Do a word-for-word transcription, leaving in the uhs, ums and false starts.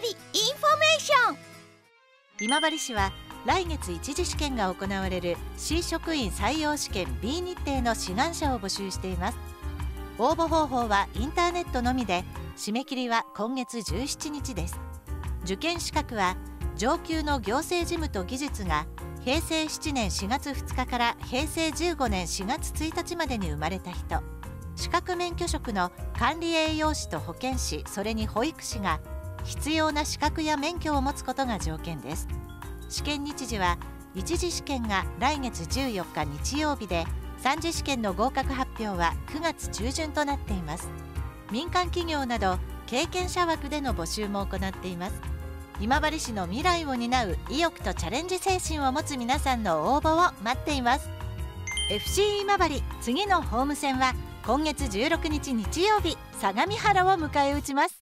治インフォメーション。 今治市は来月一次試験が行われる市職員採用試験 B 日程の志願者を募集しています。応募方法はインターネットのみで、締め切りは今月じゅうしちにちです。受験資格は上級の行政事務と技術がへいせいしちねんしがつふつかからへいせいじゅうごねんしがつついたちまでに生まれた人、資格免許職の管理栄養士と保健師、それに保育士が必要な資格や免許を持つことが条件です。試験日時は一次試験が来月じゅうよっか日曜日で、三次試験の合格発表はくがつちゅうじゅんとなっています。民間企業など経験者枠での募集も行っています。今治市の未来を担う意欲とチャレンジ精神を持つ皆さんの応募を待っています。 エフシー 今治次のホーム戦は今月じゅうろくにち日曜日、相模原を迎え撃ちます。